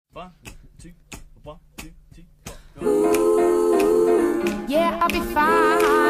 One, two, one, two, three, four. Ooh, yeah, I'll be fine.